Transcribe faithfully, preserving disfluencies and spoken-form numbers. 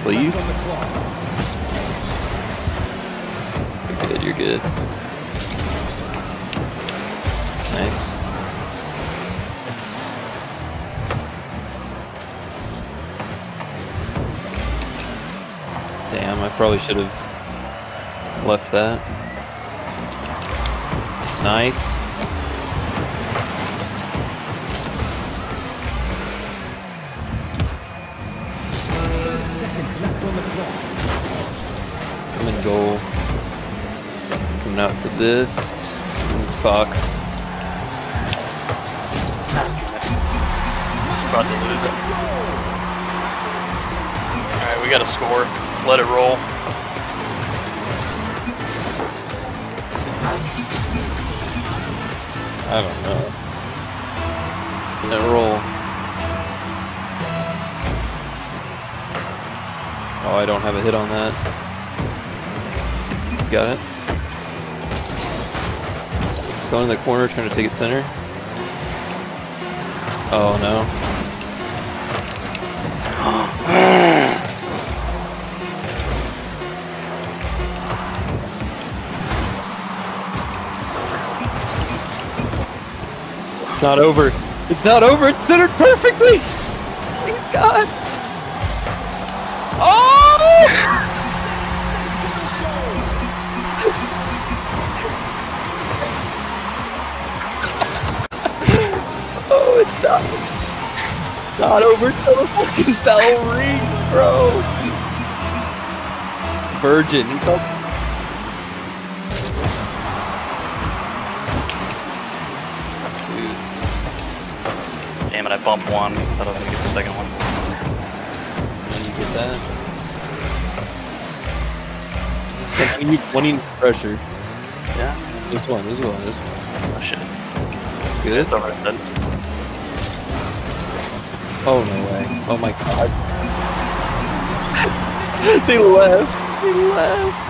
please. You're good, you're good. Nice. Damn, I probably should have left that. Nice. I'm in goal. Coming out for this. Ooh, fuck. About to lose it. Alright, we gotta score. Let it roll. I don't know. Let it roll. Oh, I don't have a hit on that. Got it. Going in the corner, trying to take it center. Oh no. It's not over. It's not over. It's centered perfectly. Thank God. Oh! Oh, it's not. Not over till the fucking bell rings, bro. Virgin. He felt. Damn it, I bumped one. Thought I was gonna get the second one. When you get that? When you, when you need pressure. Yeah? This one, this one, this one. Oh shit. That's good. It's alright then. Oh, no way. Oh my God. They left. They left.